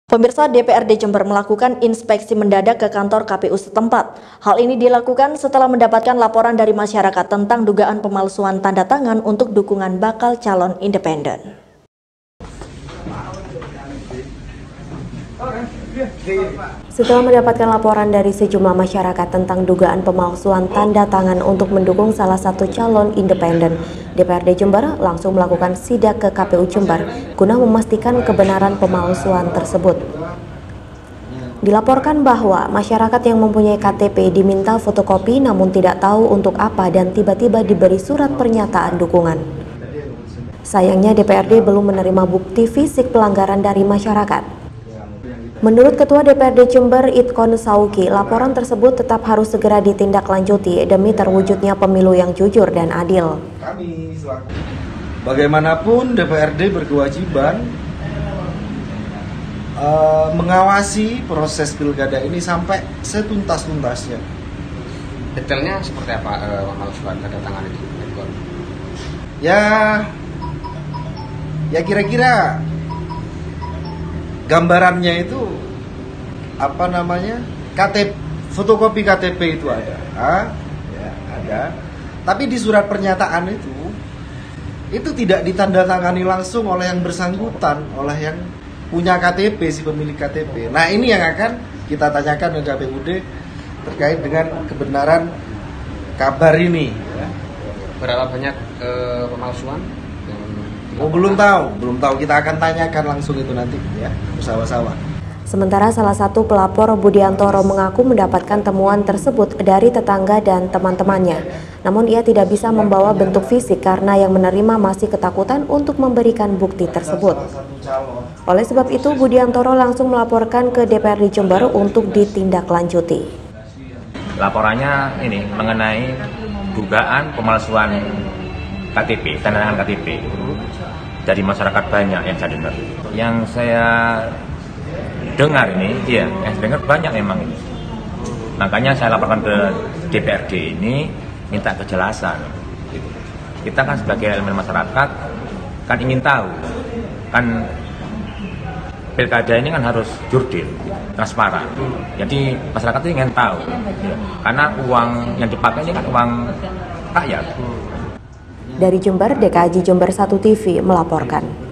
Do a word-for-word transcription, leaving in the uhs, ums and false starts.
Pemirsa, D P R D Jember melakukan inspeksi mendadak ke kantor K P U setempat. Hal ini dilakukan setelah mendapatkan laporan dari masyarakat tentang dugaan pemalsuan tanda tangan untuk dukungan bakal calon independen. Setelah mendapatkan laporan dari sejumlah masyarakat tentang dugaan pemalsuan tanda tangan untuk mendukung salah satu calon independen, D P R D Jember langsung melakukan sidak ke K P U Jember guna memastikan kebenaran pemalsuan tersebut. Dilaporkan bahwa masyarakat yang mempunyai K T P diminta fotokopi namun tidak tahu untuk apa dan tiba-tiba diberi surat pernyataan dukungan. Sayangnya D P R D belum menerima bukti fisik pelanggaran dari masyarakat. Menurut Ketua D P R D Jember Itkon Sauki, laporan tersebut tetap harus segera ditindaklanjuti demi terwujudnya pemilu yang jujur dan adil. Kami selaku bagaimanapun D P R D berkewajiban uh, mengawasi proses pilkada ini sampai setuntas-tuntasnya. Detailnya seperti apa pemalsuan tanda tangan itu? Ya, ya kira-kira gambarannya itu apa namanya, K T P, fotokopi K T P itu ada, ah, ya, ada. Tapi di surat pernyataan itu itu tidak ditandatangani langsung oleh yang bersangkutan, oleh yang punya K T P, si pemilik K T P. Nah, ini yang akan kita tanyakan ke K P U D terkait dengan kebenaran kabar ini. Ya. Berapa banyak eh, pemalsuan? Oh, belum tahu, belum tahu. Kita akan tanyakan langsung itu nanti, ya, bersama-sama. Sementara salah satu pelapor Budiantoro mengaku mendapatkan temuan tersebut dari tetangga dan teman-temannya. Namun ia tidak bisa membawa bentuk fisik karena yang menerima masih ketakutan untuk memberikan bukti tersebut. Oleh sebab itu, Budiantoro langsung melaporkan ke D P R D Jember untuk ditindaklanjuti. Laporannya ini mengenai dugaan pemalsuan K T P, tanda tangan K T P dari masyarakat banyak yang saya dengar. Yang saya dengar ini, iya, yang saya dengar banyak memang ini. Makanya saya laporkan ke D P R D ini minta kejelasan. Kita kan sebagai elemen masyarakat kan ingin tahu, kan pilkada ini kan harus jurdil, transparan. Jadi masyarakat itu ingin tahu, karena uang yang dipakai ini kan uang rakyat. Dari Jember, D K J Jember satu T V melaporkan.